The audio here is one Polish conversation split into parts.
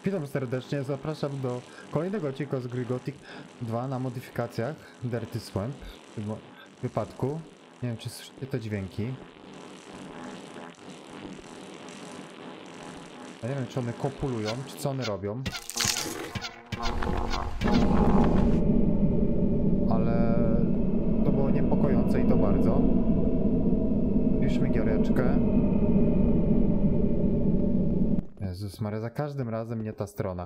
Witam serdecznie, zapraszam do kolejnego odcinka z gry Gothic 2 na modyfikacjach Dirty Swamp. W tym wypadku nie wiem, czy słyszycie te dźwięki. Ja nie wiem, czy one kopulują, czy co one robią. Ale to było niepokojące i to bardzo. Piszmy giereczkę. Jezus Maria, za każdym razem nie ta strona.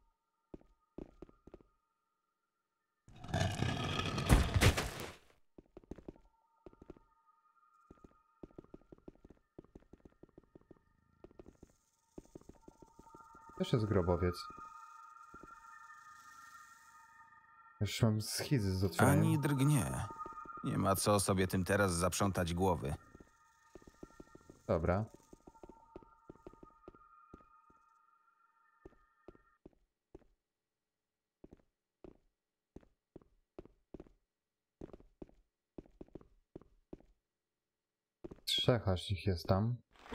Też jest grobowiec. Już mam schizy z otwieraniem. Ani drgnie. Nie ma co sobie tym teraz zaprzątać głowy. Dobra. Trzech aż ich jest tam.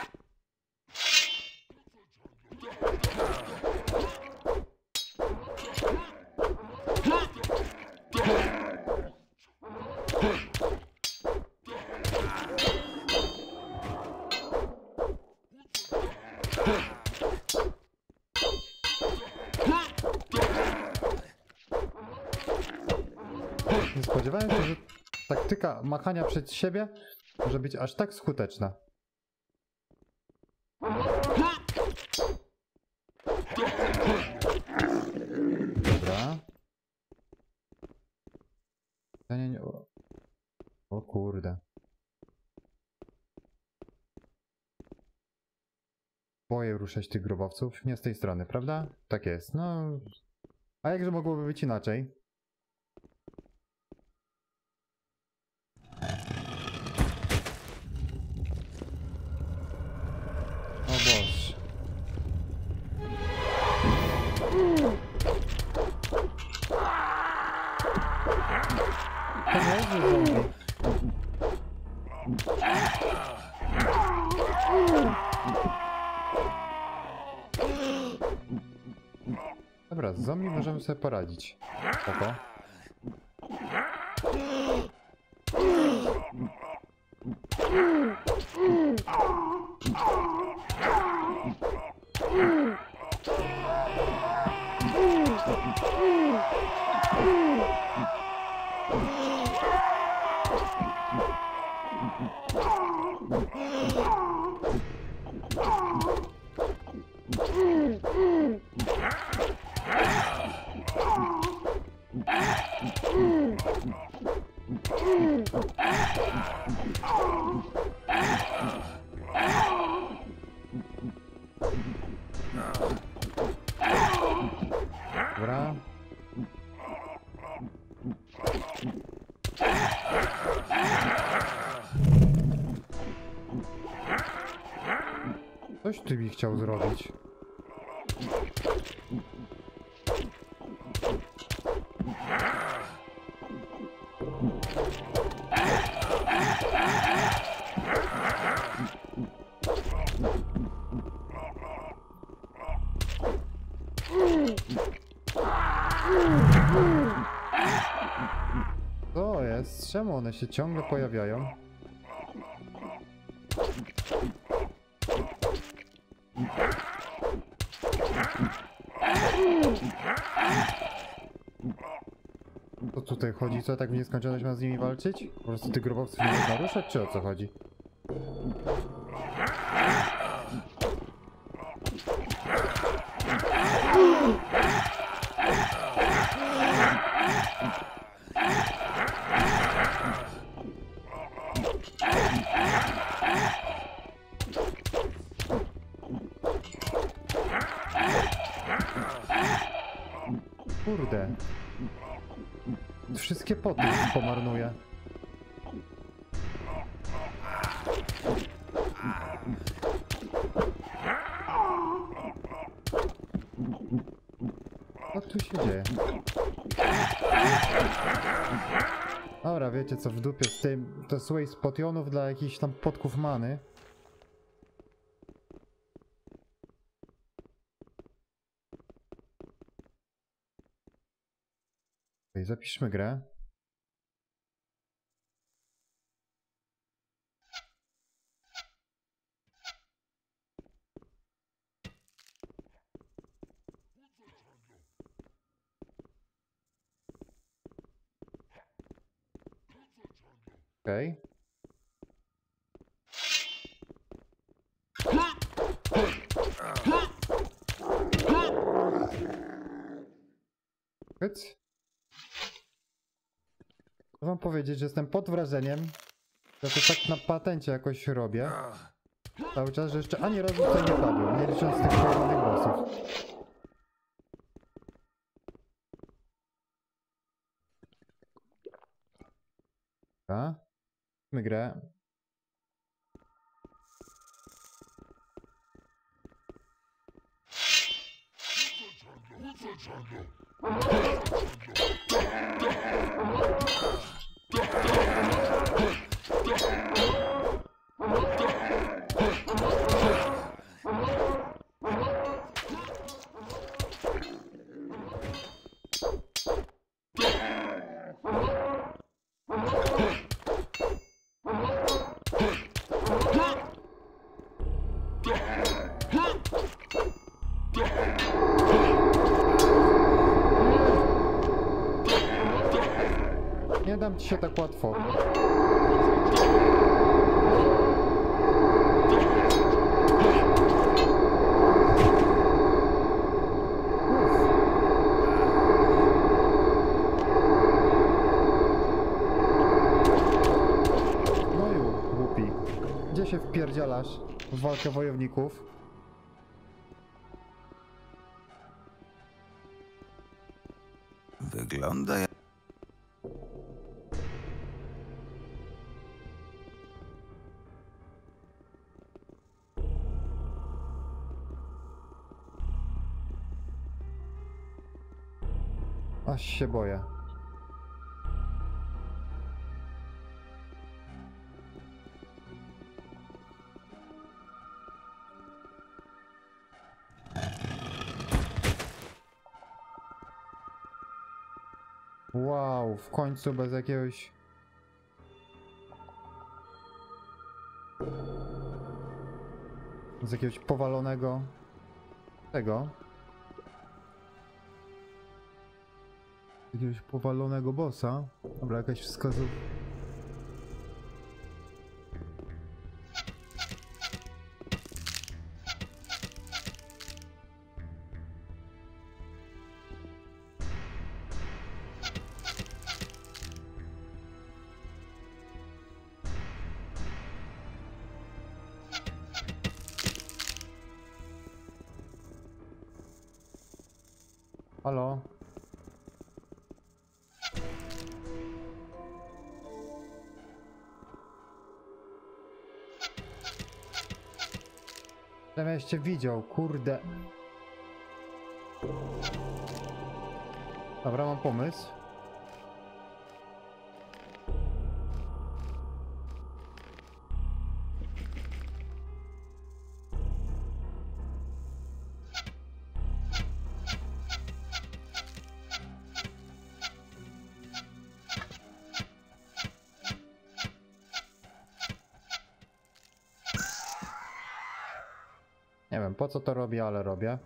Nie spodziewałem się, że taktyka machania przed siebie może być aż tak skuteczna. Dobra. Nie. O kurde. Boję ruszać tych grobowców. Nie z tej strony, prawda? Tak jest. No. A jakże mogłoby być inaczej? O Boże. To nie jest zombie. Dobra, z zombie możemy sobie poradzić. Spoko. Dobra. Coś ty mi chciał zrobić. Co jest? Czemu one się ciągle pojawiają? Co tutaj chodzi? Co, tak w nieskończoność ma z nimi walczyć? Po prostu tych grobowców nie można ruszać, czy o co chodzi? Kurde. Wszystkie poty pomarnuję. Co tu się dzieje? Dobra, wiecie co, w dupie z tym, to słuchaj z potionów dla jakichś tam podków many. Okej, zapiszmy grę. Okej. Hyc. Chcę wam powiedzieć, że jestem pod wrażeniem, że to tak na patencie jakoś robię. Cały czas, że jeszcze ani razu tutaj nie padłem, nie licząc tych kolejnych bossów. Dobra. My grę. Nie dam ci się tak łatwo. No i głupi. Gdzie się wpierdzielasz w walkę wojowników? Wygląda jak... Aż się boję. Wow, w końcu bez jakiegoś... Z jakiegoś powalonego... tego. Jakiegoś powalonego bossa. Dobra, jakaś wskazówka. Halo? Żebym jeszcze widział, kurde. Dobra, mam pomysł. Nie wiem po co to robię, ale robię.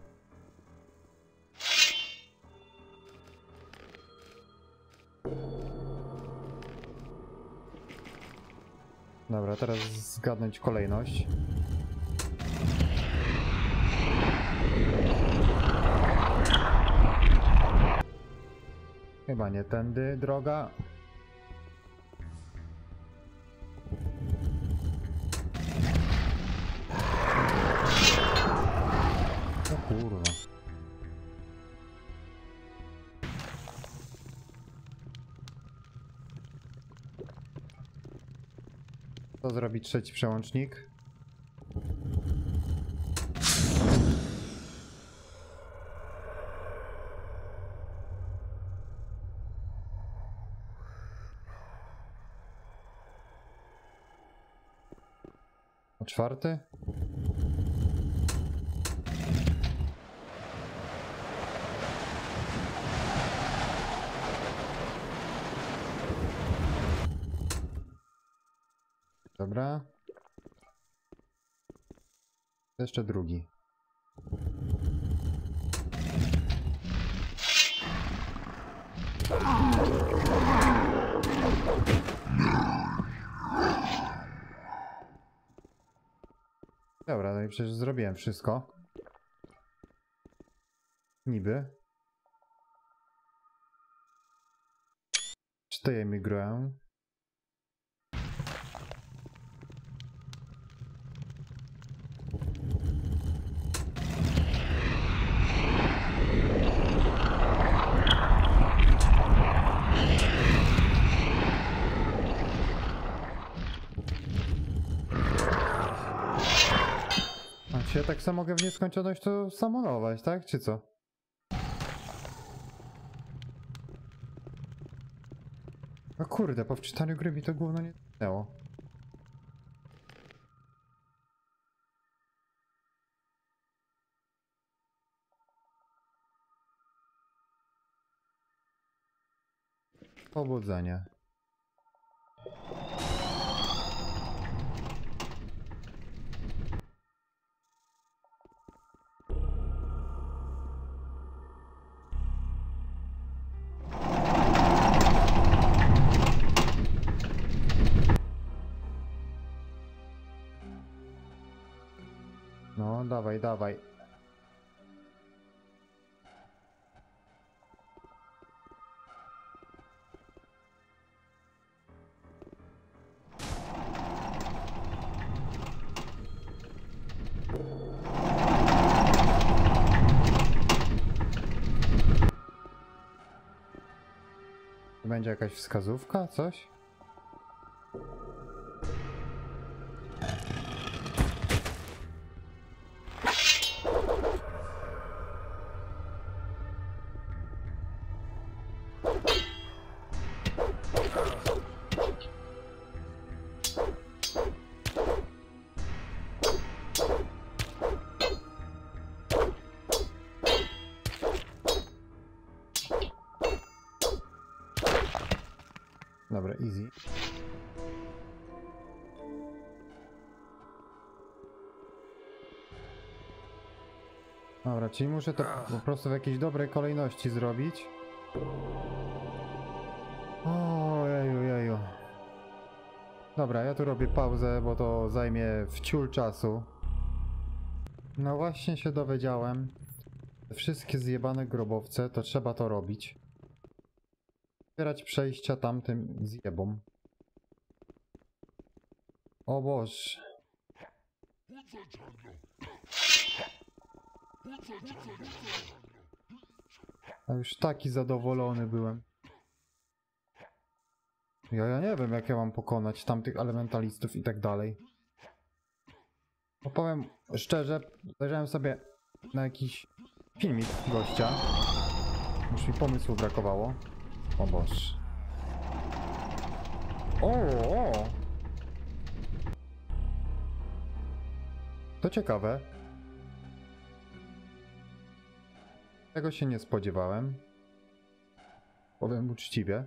Dobra, teraz zgadnąć kolejność. Chyba nie tędy droga. O kurwa. Co zrobi trzeci przełącznik? A czwarty? Dobra. Jeszcze drugi. Dobra, no i przecież zrobiłem wszystko. Niby. Czy to ja migruję? A czy ja tak samo mogę w nieskończoność to samolować, tak? Czy co? O kurde, po wczytaniu gry mi to gówno nie tknęło. Pobudzenie. No, dawaj, dawaj. Będzie jakaś wskazówka, coś? Dobra, easy. Dobra, czyli muszę to po prostu w jakiejś dobrej kolejności zrobić. Ojeju, jeju. Dobra, ja tu robię pauzę, bo to zajmie wciul czasu. No właśnie się dowiedziałem. Wszystkie zjebane grobowce, to trzeba to robić. Otwierać przejścia tamtym zjebom. O Boże. A już taki zadowolony byłem. Ja nie wiem, jak ja mam pokonać tamtych elementalistów i tak dalej. Opowiem szczerze, zajrzałem sobie na jakiś filmik gościa. Już mi pomysłu brakowało. O Boże. O! To ciekawe. Tego się nie spodziewałem. Powiem uczciwie.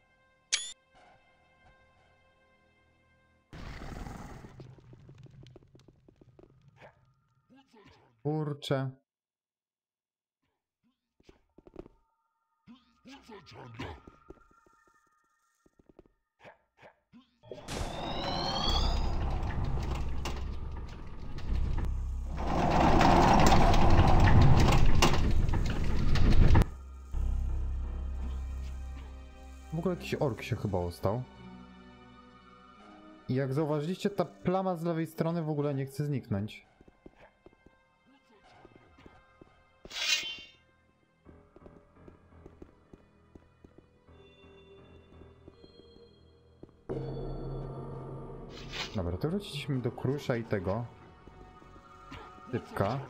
Kurczę. W ogóle jakiś ork się chyba ostał. I jak zauważyliście, ta plama z lewej strony w ogóle nie chce zniknąć. Dobra, to wróciliśmy do Krusza i tego typka.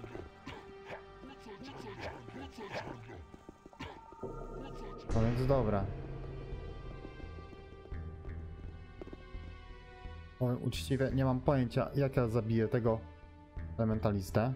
No więc dobra. Powiem uczciwie, nie mam pojęcia, jak ja zabiję tego elementalistę.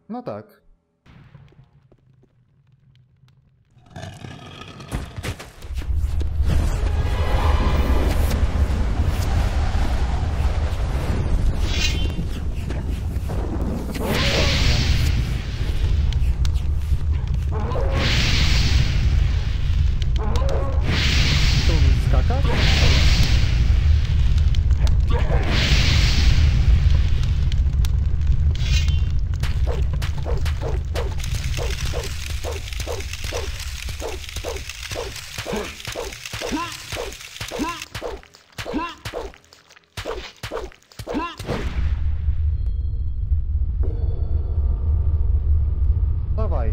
No tak. Tu mi skakać? Dawaj.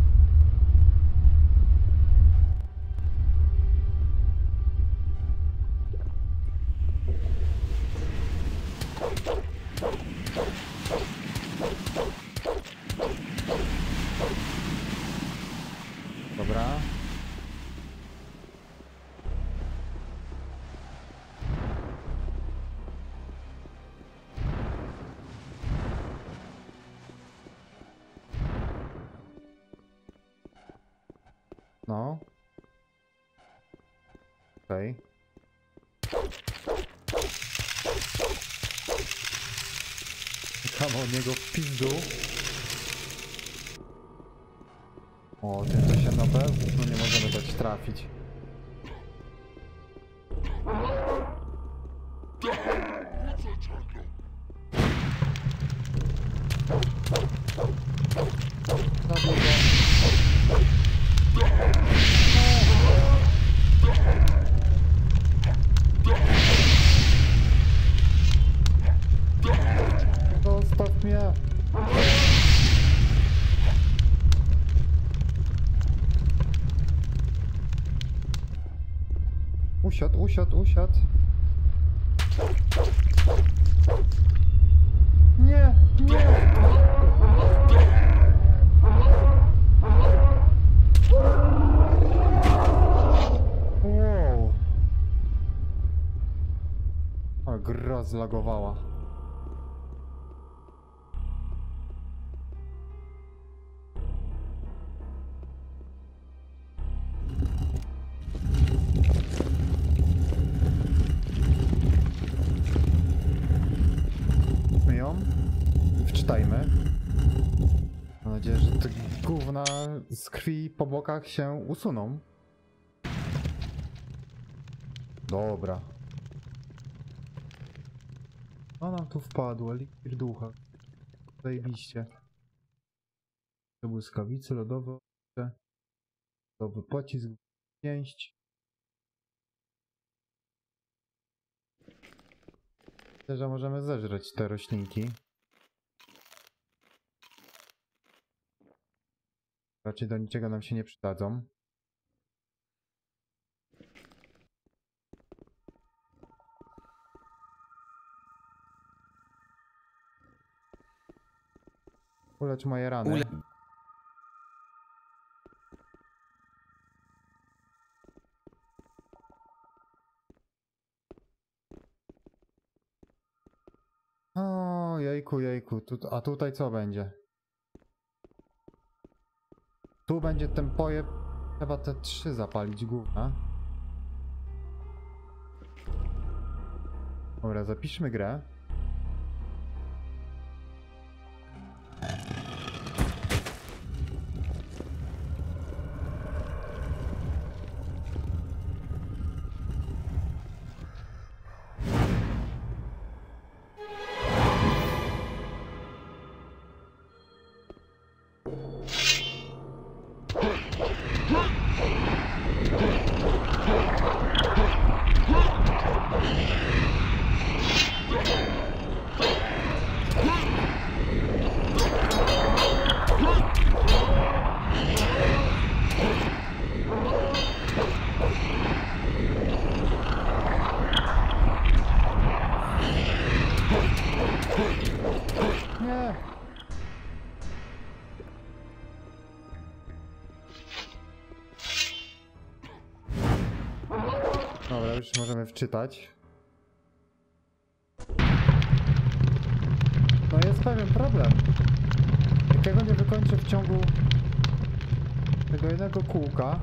Dobra. No. Okej. Czekam od niego w pizdu. O, tym to się na pewno nie możemy dać trafić. Zabił go. Zostaw mnie. Usiadł, usiadł, usiadł. Nie, nie. Wow. A gra zlagowała. My ją wczytajmy. Mam nadzieję, że te gówna z krwi po bokach się usuną. Dobra. Co nam tu wpadło? Eliksir ducha. Zajebiście. To błyskawice lodowe. Lodowy pocisk. Pięść. Myślę, że możemy zeżreć te roślinki. Raczej do niczego nam się nie przydadzą. Ulecz moje rany. O, jejku, jejku. A tutaj co będzie? Tu będzie ten pojeb. Trzeba te 3 zapalić gówna. Dobra, zapiszmy grę. Nie! Dobra, już możemy wczytać. No jest pewien problem. Jakiego nie że w ciągu tego jednego kółka,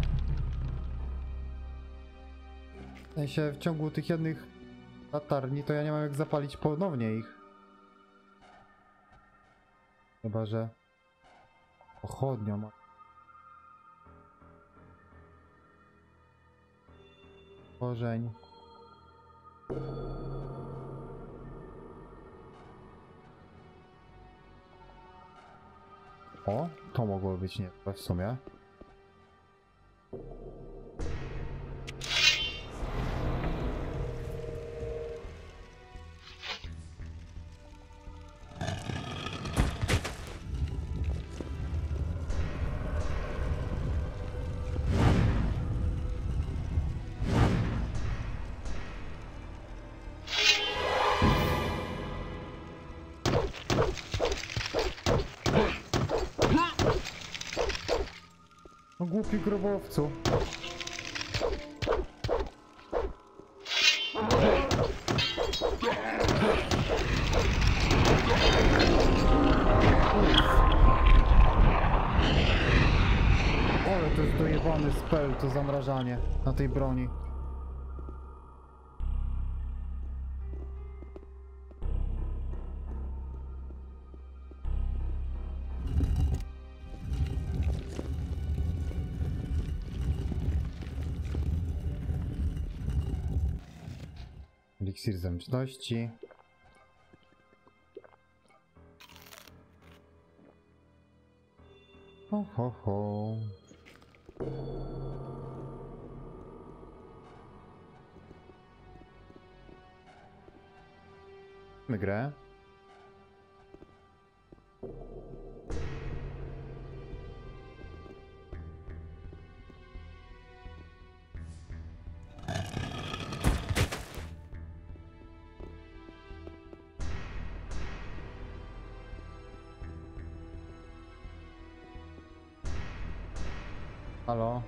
w sensie w ciągu tych jednych latarni, to ja nie mam jak zapalić ponownie ich. Chyba że pochodnią ma. Korzeń. O, to mogło być nie w sumie. No głupi grobowcu. Ale to jest dojebany spell, to zamrażanie na tej broni. Eliksir zręczności. Ho, ho, ho. Grę. Halo?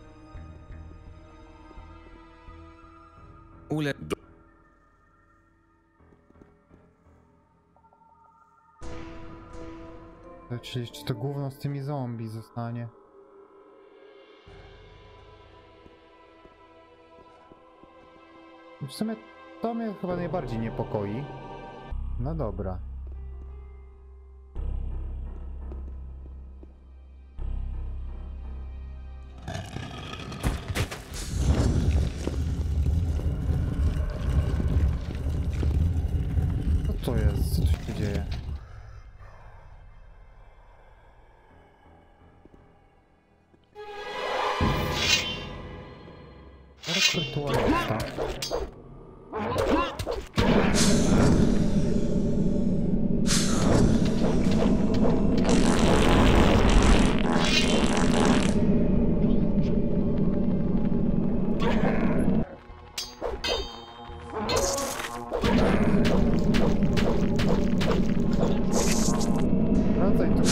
Czyli jeszcze to gówno z tymi zombie zostanie. W sumie to mnie chyba najbardziej niepokoi. No dobra. Co to jest? Co tu się dzieje? Rytualista. Wracaj tu.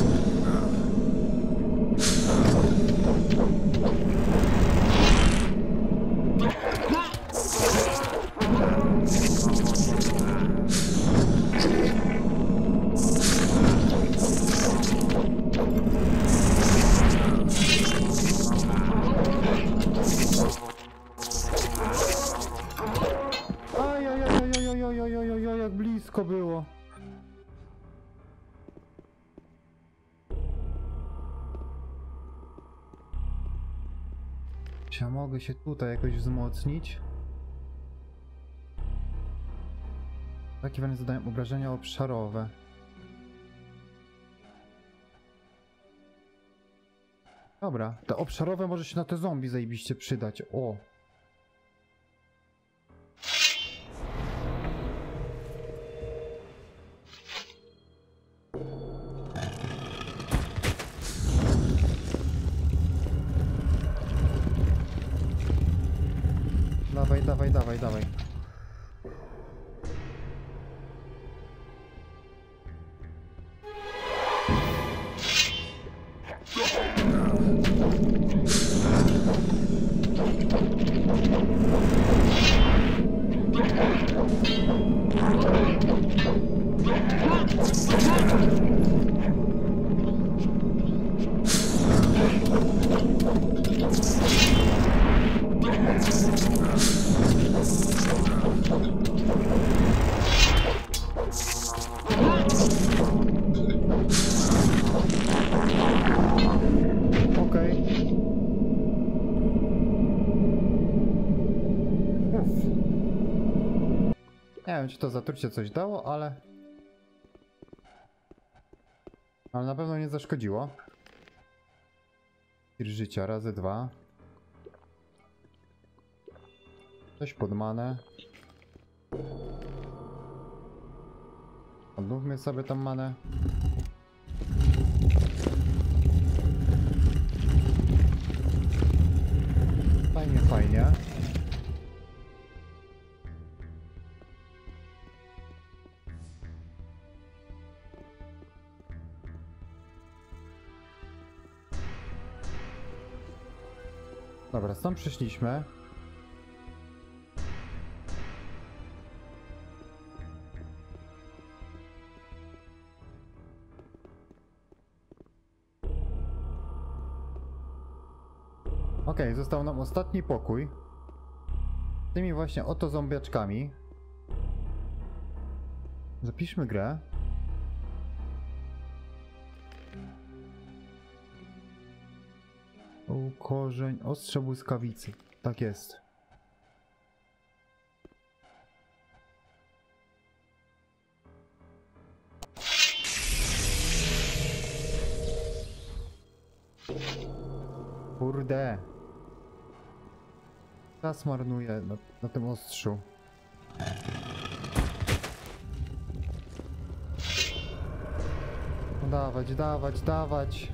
Ajajajajajajajajajaj, jak blisko było. Czy ja mogę się tutaj jakoś wzmocnić? Takie wręcz zadają obrażenia obszarowe. Dobra, te obszarowe może się na te zombie zajebiście przydać. O! Dawaj, dawaj, dawaj, dawaj. wiem, czy to zatrucie coś dało, ale... Ale na pewno nie zaszkodziło. Tir życia razy 2. Coś pod manę. Odnówmy sobie tą manę. Fajnie, fajnie. Dobra, stąd przyszliśmy. Okej, został nam ostatni pokój. Z tymi właśnie oto zombiaczkami. Zapiszmy grę. Korzeń, ostrze błyskawicy. Tak jest. Kurde. Czas marnuję na tym ostrzu. No dawać, dawać, dawać.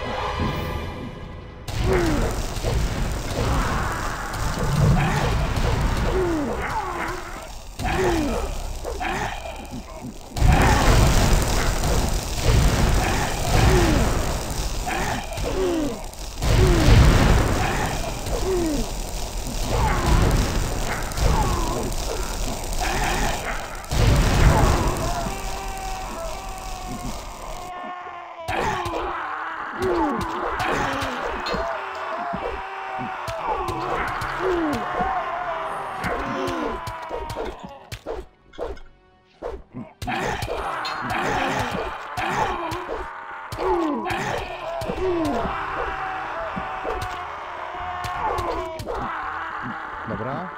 Dobra.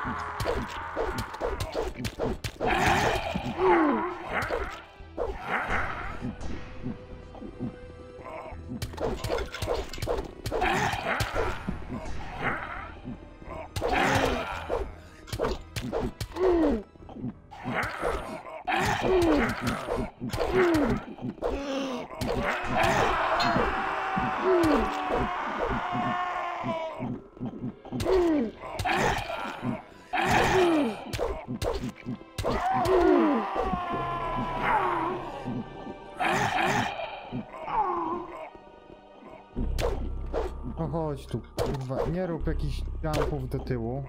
No chodź tu, kurwa, nie rób jakichś jumpów do tyłu.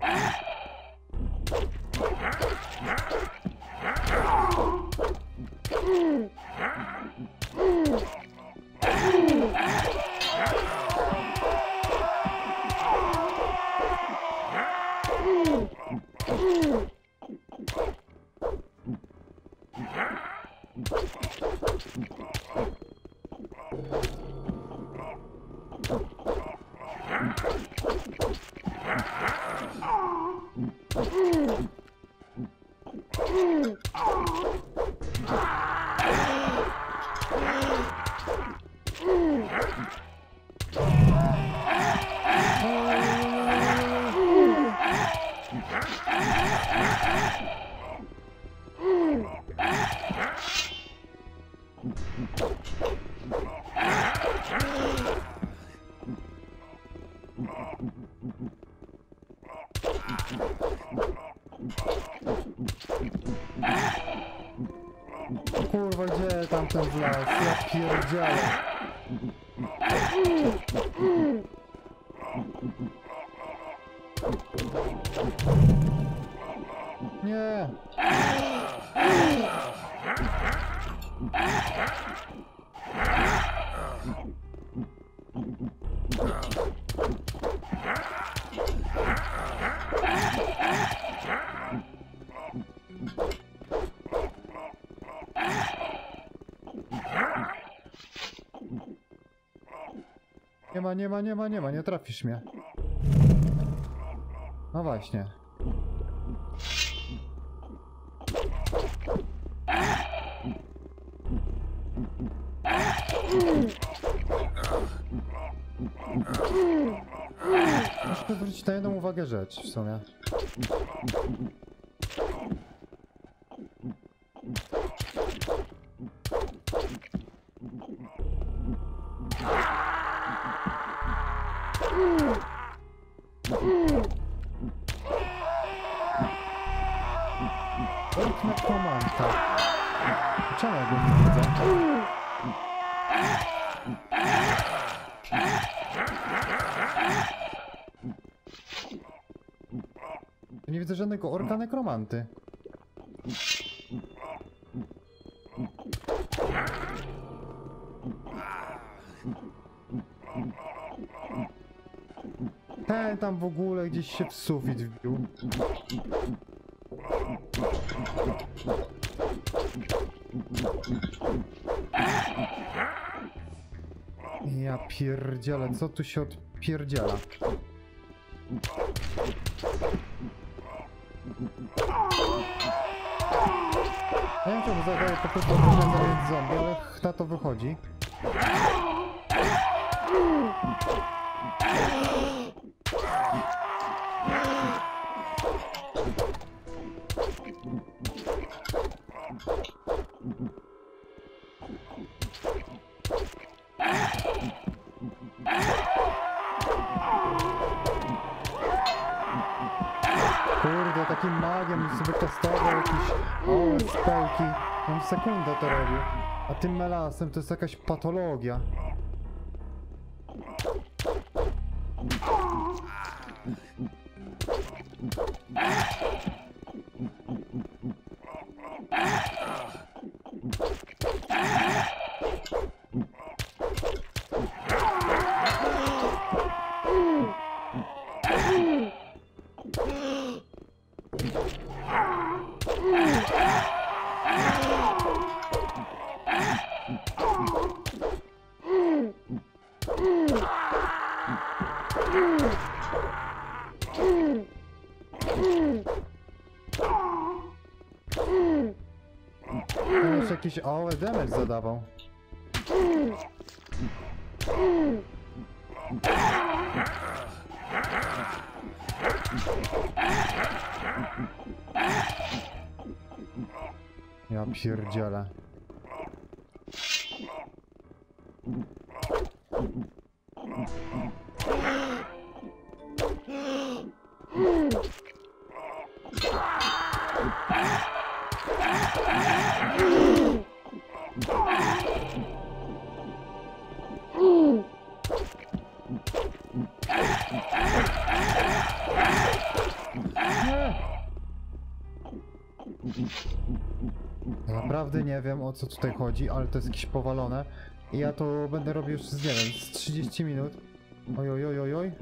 Kurwa, gdzie tamten wlazł? Ja pierdzielę. Nie. Nie ma, nie trafisz mnie. No właśnie. Muszę zwrócić na jedną uwagę rzecz w sumie. Ork komanda. Czemu ja go nie widzę? Nie widzę żadnego orka nekromanty. Ten tam w ogóle gdzieś się w sufit wbił. Ja pierdzielę, co tu się odpierdziela? Ja nie wiem, czemu zadaję po prostu obrażenia zombie, ale na to wychodzi. Kurde, takim magiem sobie testował jakieś spelki. On w sekundę to robił. A tym melasem to jest jakaś patologia. On jeszcze jakiś AOE damage zadawał. Ja pierdzielę. Naprawdę nie wiem, o co tutaj chodzi, ale to jest jakieś powalone. I ja to będę robił już z, nie wiem, z 30 minut. Oj, oj, oj, oj, oj.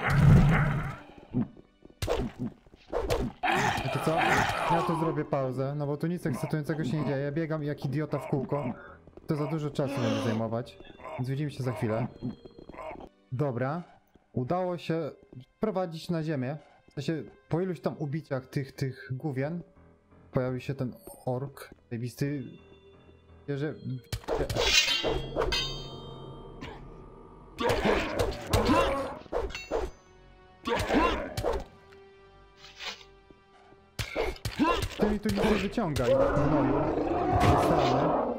Wiecie co? Ja tu zrobię pauzę, no bo tu nic ekscytującego się nie dzieje. Biegam jak idiota w kółko. To za dużo czasu będzie zajmować. Więc widzimy się za chwilę. Dobra. Udało się wprowadzić na ziemię. W sensie, po iluś tam ubiciach tych główien pojawił się ten ork. Zajebisty... że... Ty mi tu nic nie wyciągaj, gnoju. Zasrane.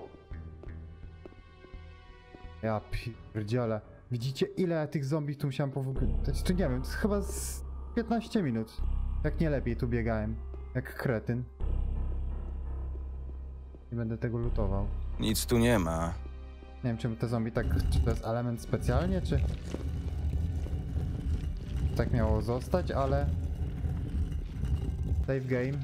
Ja pierdzielę. Widzicie, ile ja tych zombie tu musiałem powygrywać? Tu nie wiem, to jest chyba z 15 minut. Jak nie lepiej tu biegałem. Jak kretyn. Nie będę tego lutował. Nic tu nie ma. Nie wiem, czemu te zombie tak... Czy to jest element specjalnie, czy... Tak miało zostać, ale... Save game.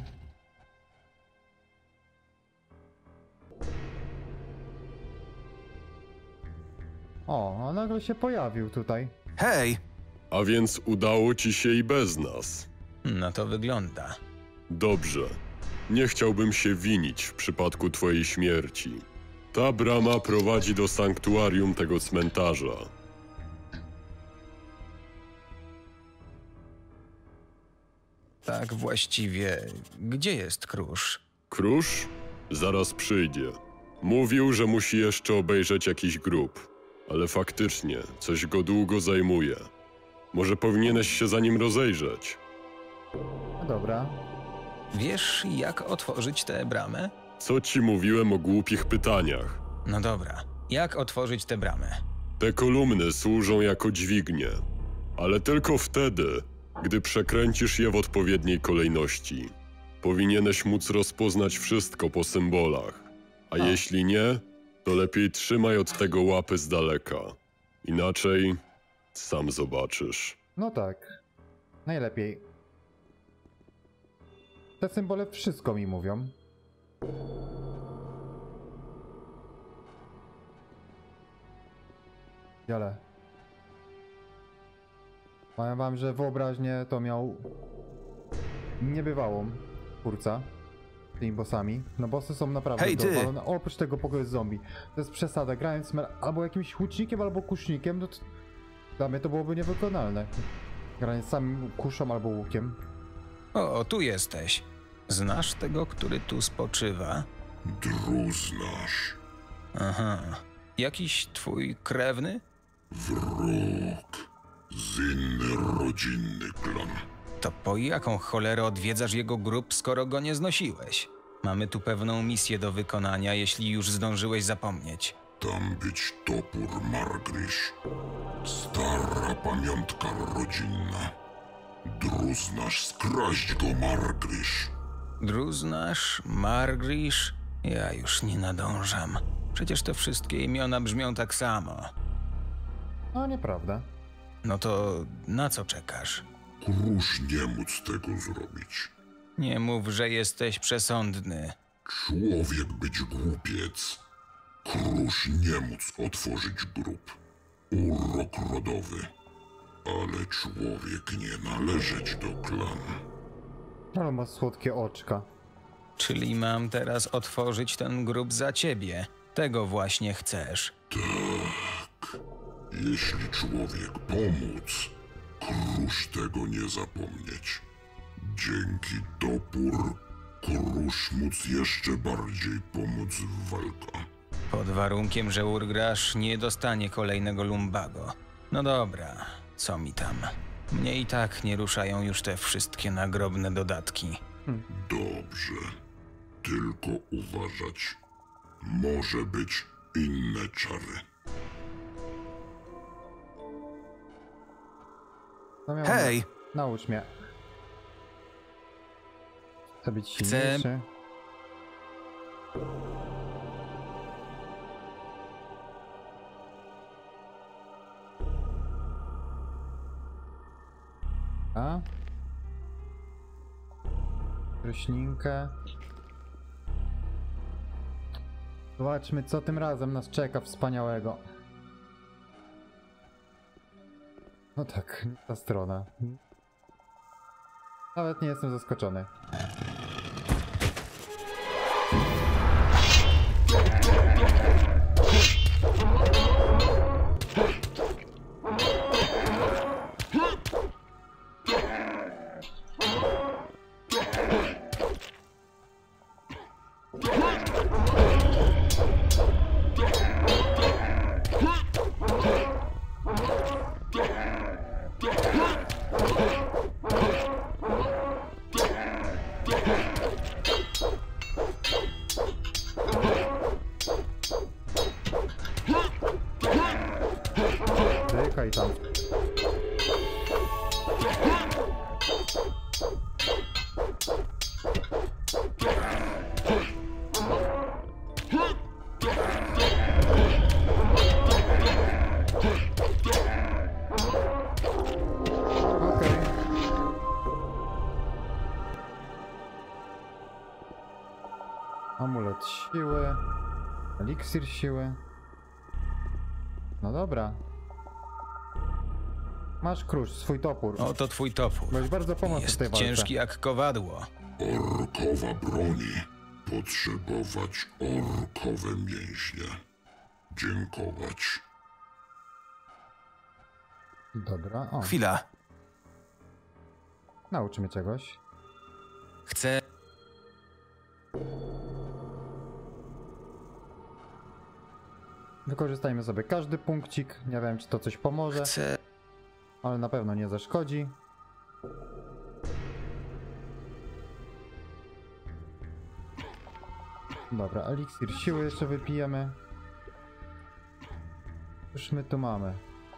O, a nagle się pojawił tutaj. Hej! A więc udało ci się i bez nas. No to wygląda. Dobrze. Nie chciałbym się winić w przypadku twojej śmierci. Ta brama prowadzi do sanktuarium tego cmentarza. Tak właściwie, gdzie jest Krusz? Krusz? Zaraz przyjdzie. Mówił, że musi jeszcze obejrzeć jakiś grób. ale faktycznie coś go długo zajmuje. Może powinieneś się za nim rozejrzeć. No dobra. Wiesz, jak otworzyć tę bramę? Co ci mówiłem o głupich pytaniach? No dobra. Jak otworzyć tę bramę? Te kolumny służą jako dźwignie, ale tylko wtedy, gdy przekręcisz je w odpowiedniej kolejności. Powinieneś móc rozpoznać wszystko po symbolach, a jeśli nie, to lepiej trzymaj od tego łapy z daleka. Inaczej sam zobaczysz. No tak. Najlepiej. Te symbole wszystko mi mówią. Ale powiem wam, że wyobraźnię to miał niebywałą twórca z tymi bossami. No bossy są naprawdę Hej, ty! dowalone. Oprócz tego pokoju zombie. To jest przesada. Grając albo jakimś łucznikiem, albo kusznikiem, no to dla mnie to byłoby niewykonalne. Grając samym kuszą albo łukiem. O, tu jesteś. Znasz tego, który tu spoczywa? Druznasz. Aha. Jakiś twój krewny? Wróg. Z inny rodzinny klan. To po jaką cholerę odwiedzasz jego grób, skoro go nie znosiłeś? Mamy tu pewną misję do wykonania, jeśli już zdążyłeś zapomnieć. Tam być topór Margrish. Stara pamiątka rodzinna. Druznasz skraść go, Margrish. Druznasz, Margrish? Ja już nie nadążam. Przecież te wszystkie imiona brzmią tak samo. No nieprawda. No to na co czekasz? Krusz nie móc tego zrobić. Nie mów, że jesteś przesądny. Człowiek być głupiec. Krusz nie móc otworzyć grób. Urok rodowy. Ale człowiek nie należeć do klanu. Ale ma słodkie oczka. Czyli mam teraz otworzyć ten grób za ciebie. Tego właśnie chcesz. Tak. Jeśli człowiek pomóc, Krusz tego nie zapomnieć. Dzięki topór, Krusz móc jeszcze bardziej pomóc w walce. Pod warunkiem, że Urgrasz nie dostanie kolejnego lumbago. No dobra, co mi tam? Mnie i tak nie ruszają już te wszystkie nagrobne dodatki. Dobrze. Tylko uważać. Może być inne czary. No miał Hej! Naucz mnie. Chcę być Chcę- silniejszy. A? Roślinkę. Zobaczmy, co tym razem nas czeka wspaniałego. No tak, nie ta strona. Nawet nie jestem zaskoczony. Czekaj tam. Okej. Amulet siły. Eliksir siły. No dobra. Masz Krusz, swój topór. Oto twój topór. Byłeś bardzo pomocny w Jest tej walce. ciężki jak kowadło. Orkowa broni. Potrzebować orkowe mięśnie. Dziękować. Dobra, o. Chwila. Naucz mnie czegoś. Chcę... Wykorzystajmy sobie każdy punkcik. Nie wiem, czy to coś pomoże, Chcę... ale na pewno nie zaszkodzi. Dobra, eliksir siły jeszcze wypijemy. Już my tu mamy.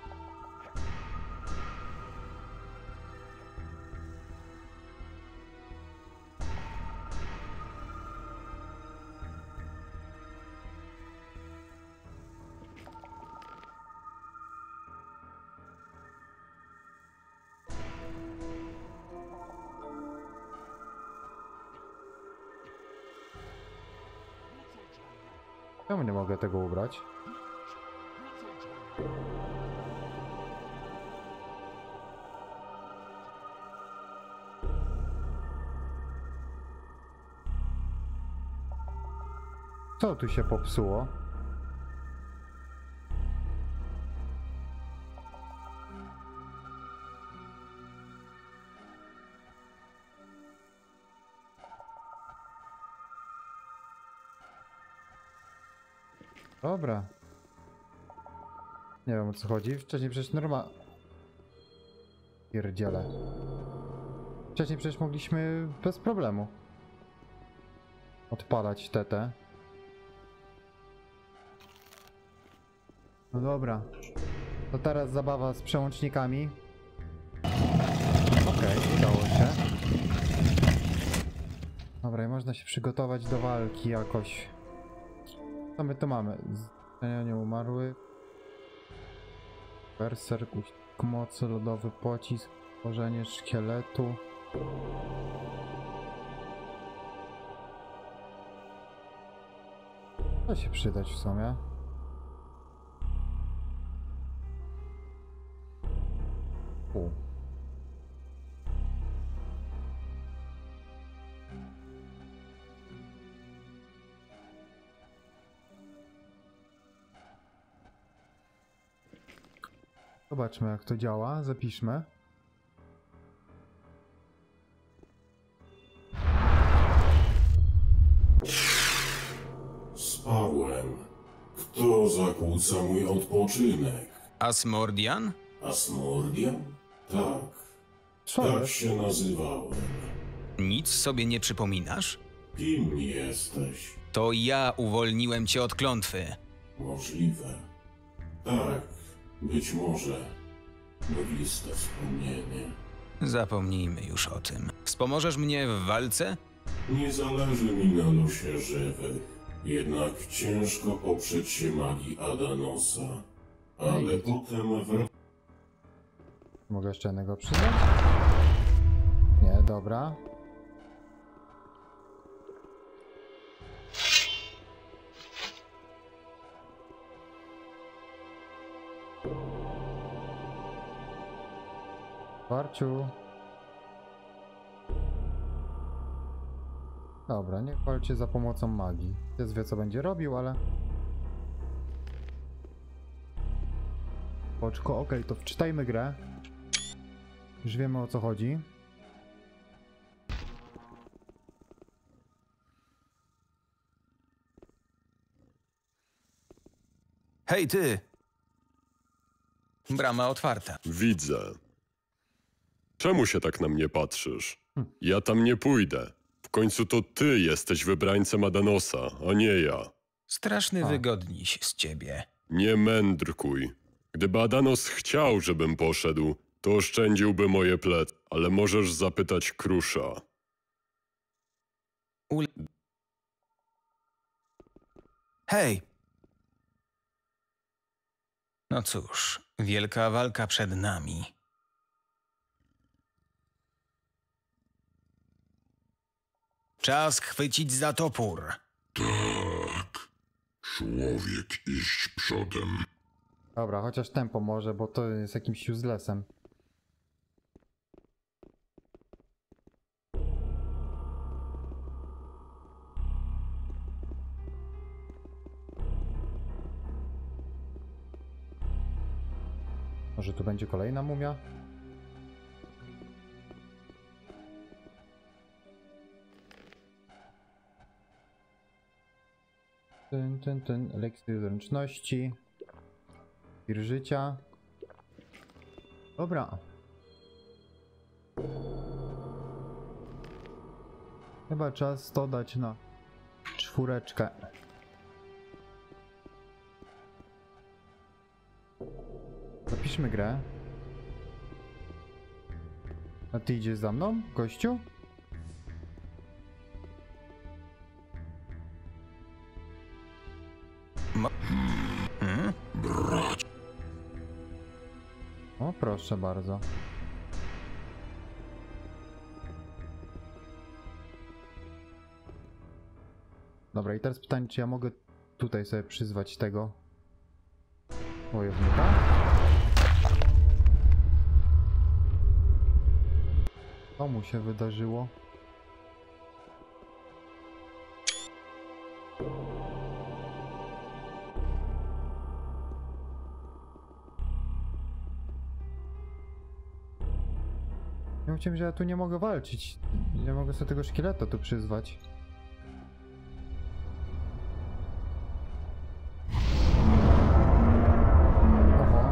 Czemu nie mogę tego ubrać? Co tu się popsuło? Dobra. Nie wiem, o co chodzi. Wcześniej przecież Pierdziele. Wcześniej przecież mogliśmy bez problemu odpalać TT. No dobra. To teraz zabawa z przełącznikami. Okej, udało się. Dobra, i można się przygotować do walki jakoś. Co my tu mamy? Zniszczenie umarły. Berserk, uścisk mocy, lodowy pocisk, tworzenie szkieletu. To się przydać w sumie. Zobaczmy, jak to działa. Zapiszmy. Spałem. Kto zakłóca mój odpoczynek? Asmordian? Asmordian? Tak. Co Tak jest? się nazywałem. Nic sobie nie przypominasz? Kim jesteś? To ja uwolniłem cię od klątwy. Możliwe. Tak. Być może. Mgliste wspomnienie. Zapomnijmy już o tym. Wspomożesz mnie w walce? Nie zależy mi na losie żywych. Jednak ciężko poprzeć się magii Adanosa. Ale potem Mogę jeszcze jednego przyznać? Nie, dobra. Warciu. Dobra, niech walczy za pomocą magii. Pies wie, co będzie robił, ale... Oczko, okej, to wczytajmy grę. Już wiemy, o co chodzi. Hej ty! Brama otwarta. Widzę. Czemu się tak na mnie patrzysz? Ja tam nie pójdę. W końcu to ty jesteś wybrańcem Adanosa, a nie ja. Straszny wygodniś z ciebie. Nie mędrkuj. Gdyby Adanos chciał, żebym poszedł, to oszczędziłby moje plecy, ale możesz zapytać Krusza. Hej! No cóż, wielka walka przed nami. Czas chwycić za topór. Tak. Człowiek iść przodem. Dobra, chociaż tempo może, bo to jest jakimś uselessem. Może tu będzie kolejna mumia? Eliksir zręczności. Ir życia. Dobra. Chyba czas to dać na 4. Zapiszmy grę. A ty idziesz za mną, gościu? O, proszę bardzo. Dobra, i teraz pytanie, czy ja mogę tutaj sobie przyzwać tego wojownika? Co mu się wydarzyło? Ja myślałem, że ja tu nie mogę walczyć. Nie mogę sobie tego szkieleta tu przyzwać. Oho.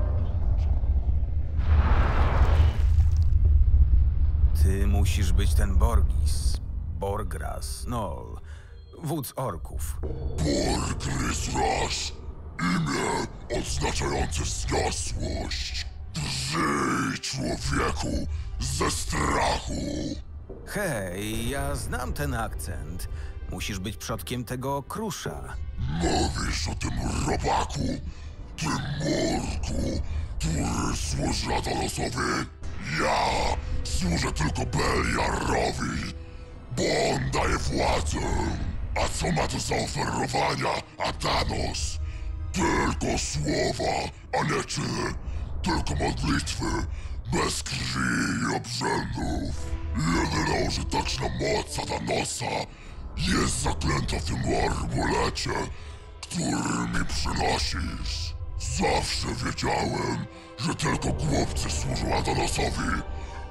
Ty musisz być ten Borgis. Borgras, no, wódz orków. Borgrisras, imię oznaczające zgasłość. Drżyj, człowieku, ze strachu. Hej, ja znam ten akcent. Musisz być przodkiem tego krusza. Mówisz o tym robaku, tym murku, który służy Adanosowi? Ja służę tylko Beliarowi, bo on daje władzę. A co ma do zaoferowania Adanos? Tylko słowa, a nie czyny. Tylko modlitwy, bez krwi i obrzędów. Jedyna użyteczna moc Adanosa jest zaklęta w tym arbulecie, który mi przynosisz. Zawsze wiedziałem, że tylko głupcy służą Adanosowi.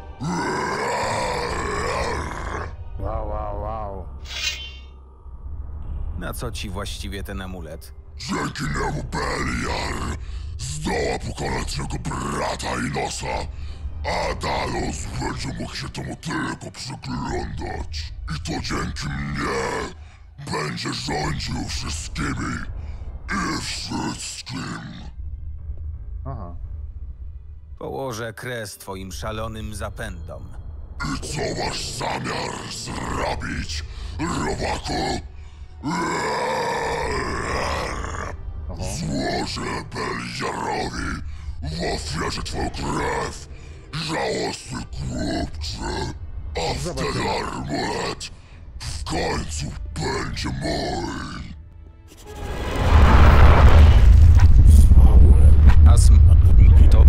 Wow. Na co ci właściwie ten amulet? Dzięki niemu Beliar zdoła pokonać jego brata Inosa, a Dalos będzie mógł się temu tylko przyglądać. I to dzięki mnie będzie rządził wszystkimi i wszystkim. Aha. Położę kres twoim szalonym zapędom. I co masz zamiar zrobić, robaku? Złożę Beliarowi w ofierze twoją krew, żałosny głupcze, a wtedy armulet w końcu będzie mój. A to...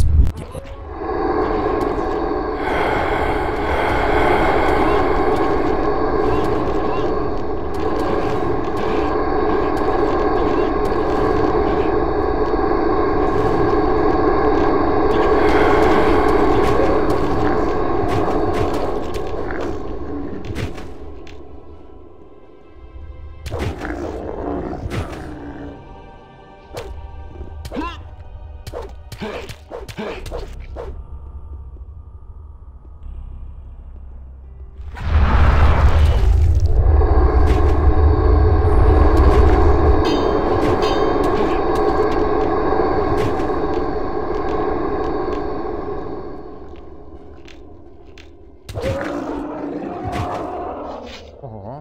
Oho.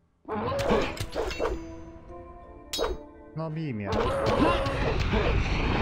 No bij mnie.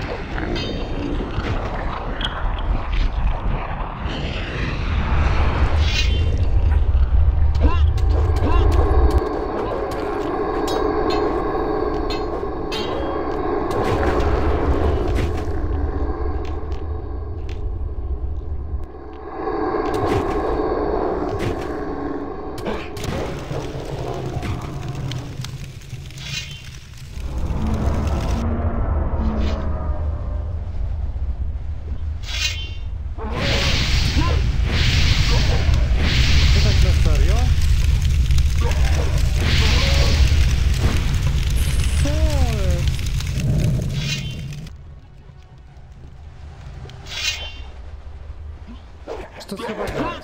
to trzeba grać.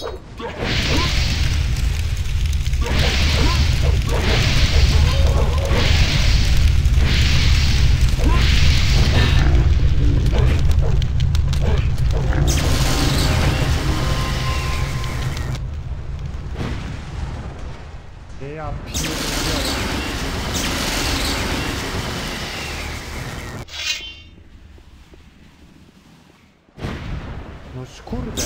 Ja pierdzielę. No kurde.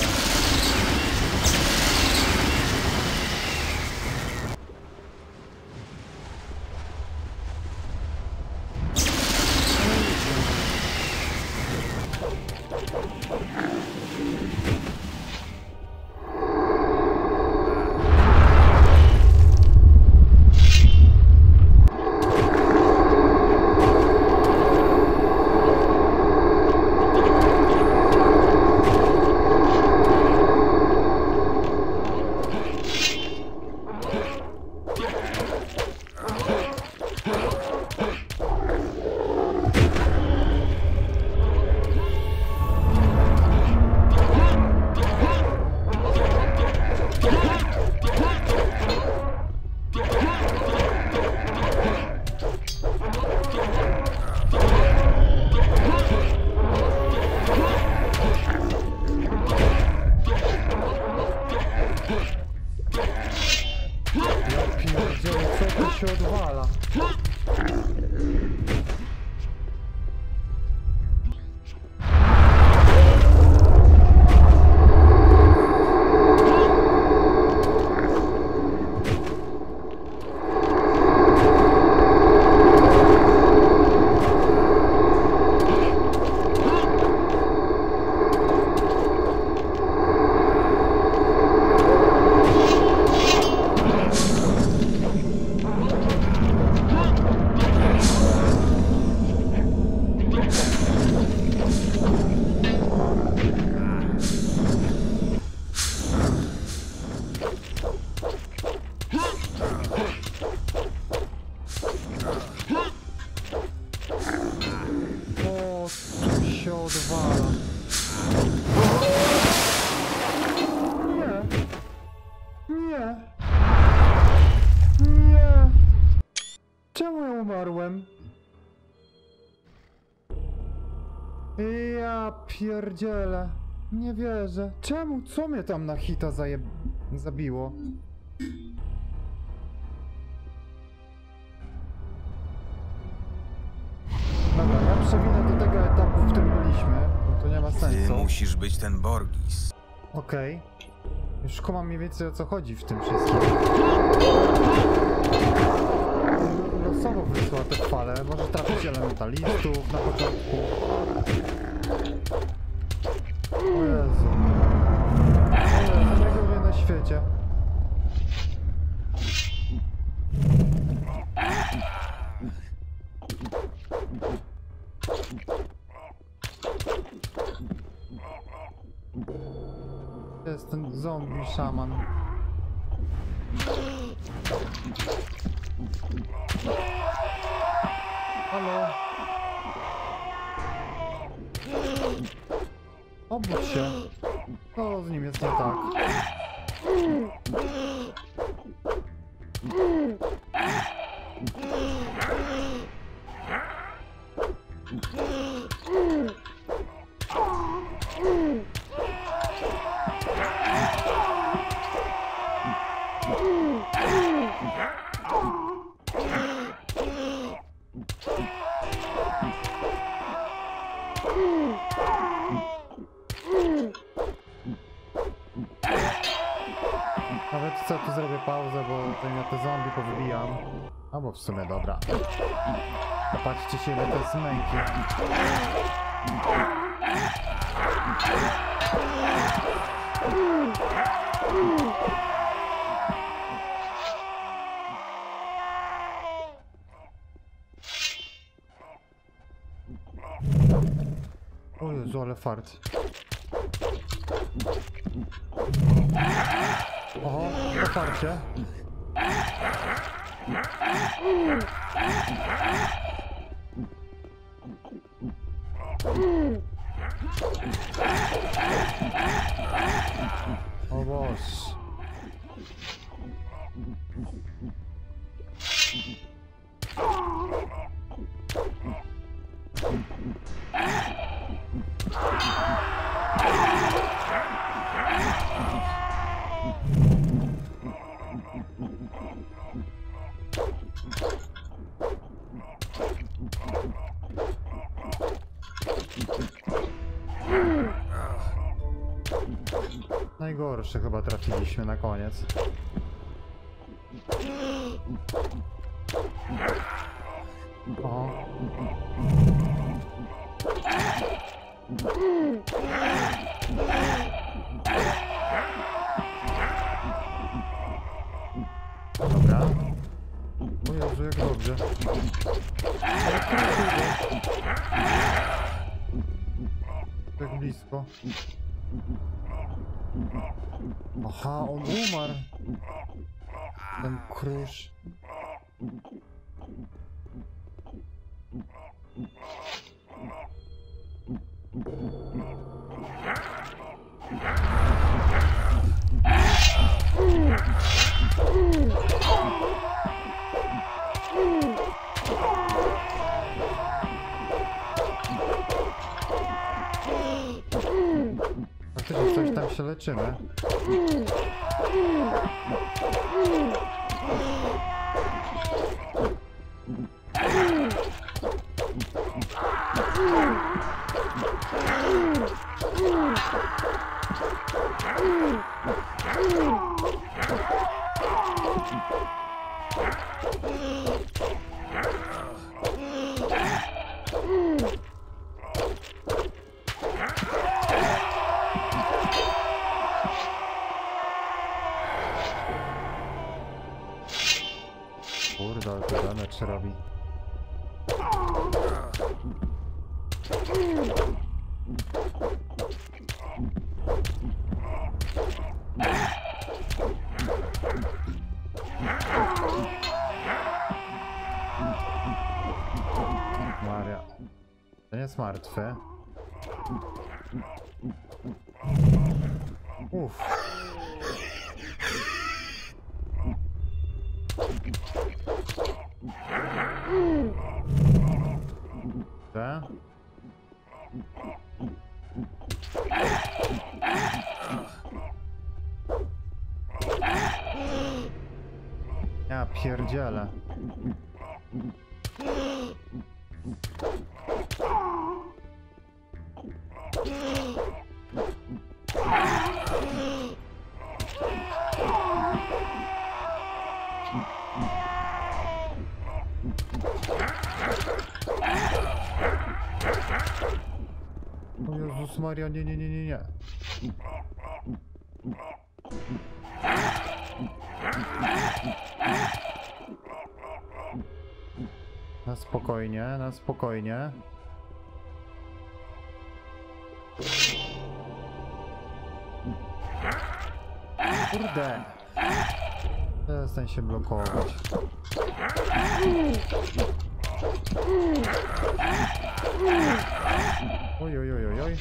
Co tu się odwala? Odwala. Nie. Nie. Czemu ja umarłem? Ja pierdzielę. Nie wierzę. Czemu? Co mnie tam na hita zabiło? Dobra, ja przewinę do tego etapu, w którym byliśmy, bo to nie ma sensu. Ty musisz być ten Borgis. Okej. Już kumam mniej więcej o co chodzi w tym wszystkim. Losowo wysła te fale, może trafić elementalistów na początku. O Jezu. Najgorzej na świecie. To jest ten zombie szaman. Halo? Obudź się. Co z nim jest nie tak? Nawet co, tu zrobię pauzę, bo ja te zombie powybijam. Albo w sumie dobra. Popatrzcie się, ile to jest męki. O Jezu, ale fart. Oho, to farcie. O Boże. Najgorsze chyba trafiliśmy na koniec. O. Dobra. O Jezu, jak dobrze. Tak blisko. Aha, on umarł. Ten krusz. Faktycznie coś tam się leczymy. Kurde, ale to damage robi. Maria. To nie jest martwy. Uff. Te? Ja pierdzielę. O Jezus Maria, nie, nie, nie, nie, nie. Na spokojnie, na spokojnie. Kurde. Przestań się blokować. Oj, oj, oj, oj, oj.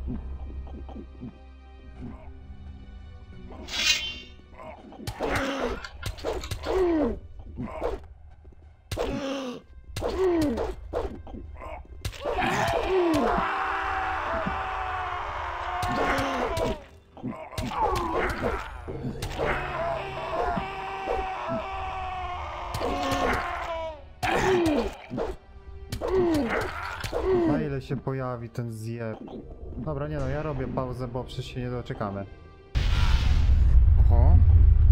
Na ile się pojawi ten zjeb? Dobra, nie no, ja robię pauzę, bo przecież się nie doczekamy. Oho.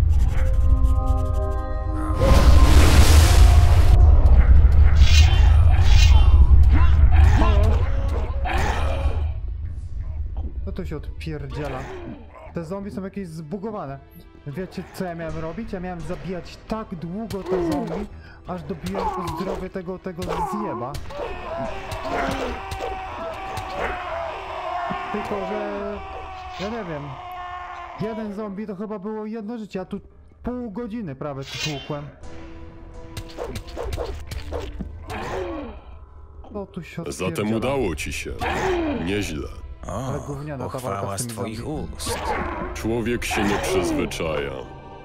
No to się odpierdziela. Te zombie są jakieś zbugowane. Wiecie co ja miałem robić? Ja miałem zabijać tak długo te zombie, aż dobiłem po zdrowie tego zjeba. Tylko, że... ja nie wiem. Jeden zombie to chyba było jedno życie, a tu pół godziny prawie tłukłem. No tu się odpierdziela. Zatem udało ci się. Nieźle. Ale O, gówniana ta walka pochwała z z tymi twoich zombie. ust. Człowiek się nie przyzwyczaja.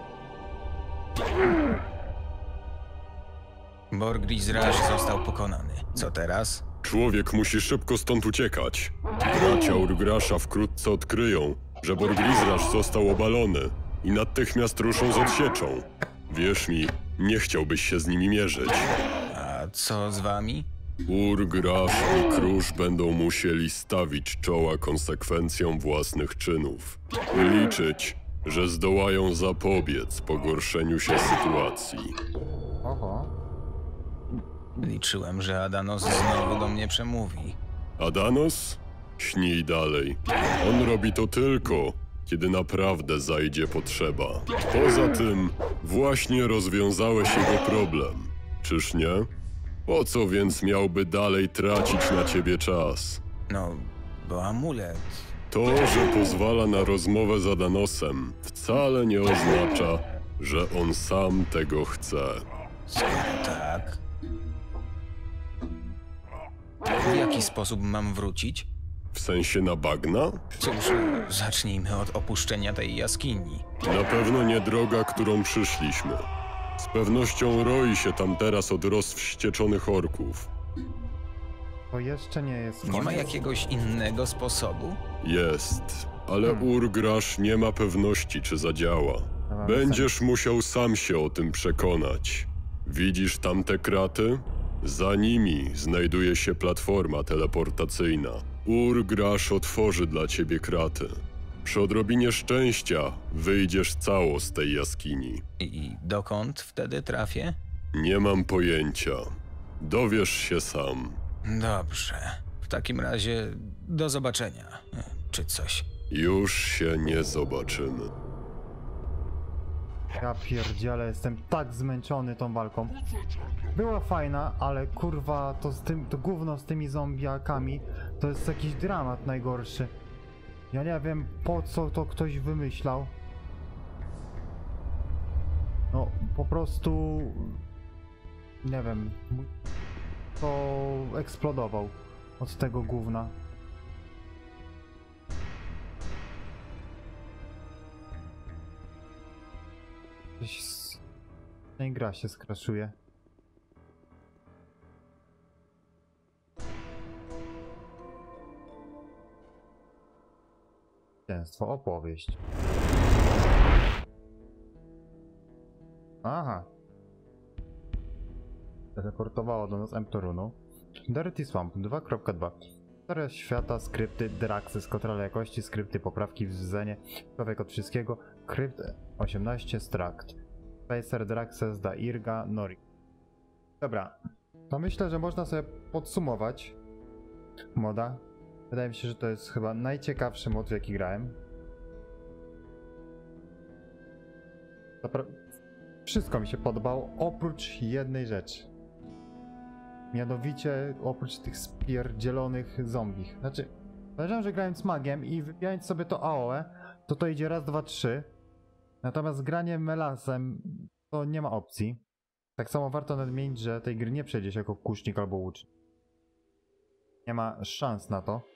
Borgrizrasz został pokonany. Co teraz? Człowiek musi szybko stąd uciekać. Bracia Urgrasza wkrótce odkryją, że Borgrizrasz został obalony i natychmiast ruszą z odsieczą. Wierz mi, nie chciałbyś się z nimi mierzyć. A co z wami? Urgrasz i Krusz będą musieli stawić czoła konsekwencjom własnych czynów i liczyć, że zdołają zapobiec pogorszeniu się sytuacji. Oho. Liczyłem, że Adanos znowu do mnie przemówi. Adanos? Śnij dalej. On robi to tylko, kiedy naprawdę zajdzie potrzeba. Poza tym, właśnie rozwiązałeś jego problem. Czyż nie? Po co więc miałby dalej tracić na ciebie czas? No, bo amulet... To, że pozwala na rozmowę z Adanosem, wcale nie oznacza, że on sam tego chce. Skoro tak... W jaki sposób mam wrócić? W sensie na bagna? Cóż, zacznijmy od opuszczenia tej jaskini. Na pewno nie droga, którą przyszliśmy. Z pewnością roi się tam teraz od rozwścieczonych orków. To jeszcze nie jest koniec. Nie ma jakiegoś innego sposobu? Jest, ale Urgrasz nie ma pewności, czy zadziała. Będziesz musiał sam się o tym przekonać. Widzisz tamte kraty? Za nimi znajduje się platforma teleportacyjna. Urgrasz otworzy dla ciebie kraty. Przy odrobinie szczęścia wyjdziesz cało z tej jaskini. I dokąd wtedy trafię? Nie mam pojęcia. Dowiesz się sam. Dobrze. W takim razie do zobaczenia. Czy coś. Już się nie zobaczymy. Ja pierdziele, jestem tak zmęczony tą walką. Była fajna, ale kurwa, to gówno z tymi zombiakami to jest jakiś dramat najgorszy. Ja nie wiem, po co to ktoś wymyślał. No, po prostu... Nie wiem. To eksplodował od tego gówna. Tej gra się skraszuje. Zwycięstwo, opowieść. Aha. Teleportowało do nas Emptorunu. Dirty Swamp 2.2. Historia świata, skrypty, Draxys, kontrola jakości, skrypty, poprawki w Zenie, człowiek od wszystkiego, Krypt 18, Strakt. Spacer, Draxes, da Irga, Nori. Dobra, to myślę, że można sobie podsumować moda. Wydaje mi się, że to jest chyba najciekawszy mod, w jaki grałem. Wszystko mi się podobało, oprócz jednej rzeczy. Mianowicie, oprócz tych spierdzielonych zombich. Znaczy, powiedziałem, że grając magiem i wybijając sobie to AOE, to idzie raz, dwa, trzy. Natomiast granie melasem to nie ma opcji. Tak samo warto nadmienić, że tej gry nie przejdziesz jako kusznik albo łucznik. Nie ma szans na to.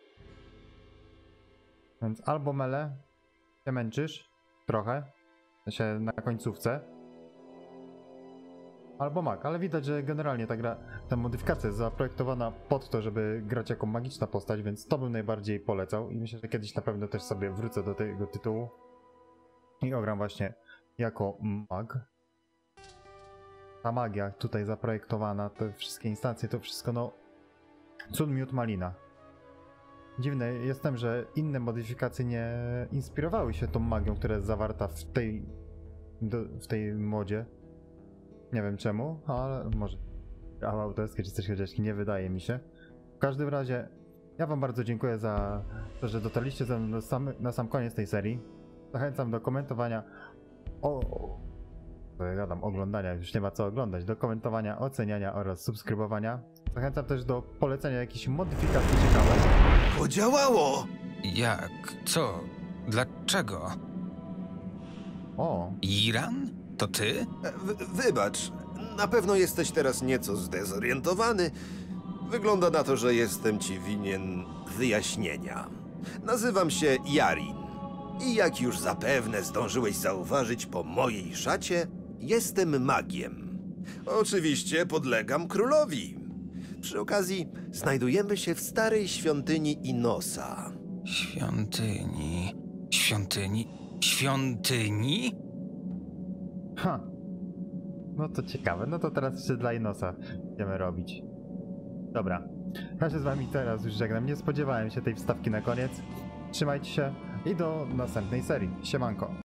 Więc albo mele się męczysz trochę, się na końcówce, albo mag, ale widać, że generalnie ta gra, ta modyfikacja jest zaprojektowana pod to, żeby grać jako magiczna postać, więc to bym najbardziej polecał i myślę, że kiedyś na pewno też sobie wrócę do tego tytułu i ogram właśnie jako mag. Ta magia tutaj zaprojektowana, te wszystkie instancje, to wszystko, no, cud miód malina. Dziwne jestem, że inne modyfikacje nie inspirowały się tą magią, która jest zawarta w tej modzie. Nie wiem czemu, ale może prawa autorskie czy coś chociażki, nie wydaje mi się. W każdym razie, ja wam bardzo dziękuję za to, że dotarliście ze mną na sam koniec tej serii. Zachęcam do komentowania, oglądania, już nie ma co oglądać, do komentowania, oceniania oraz subskrybowania. Zachęcam też do polecenia jakichś modyfikacji ciekawych. Podziałało! Jak? Co? Dlaczego? O, Iran? To ty? Wybacz, na pewno jesteś teraz nieco zdezorientowany. Wygląda na to, że jestem ci winien wyjaśnienia. Nazywam się Jarin. I jak już zapewne zdążyłeś zauważyć po mojej szacie, jestem magiem. Oczywiście podlegam królowi. Przy okazji znajdujemy się w starej świątyni Inosa. Świątyni? Ha! No to ciekawe, no to teraz jeszcze dla Inosa będziemy robić. Dobra, ja się z wami teraz już żegnam, nie spodziewałem się tej wstawki na koniec. Trzymajcie się i do następnej serii. Siemanko.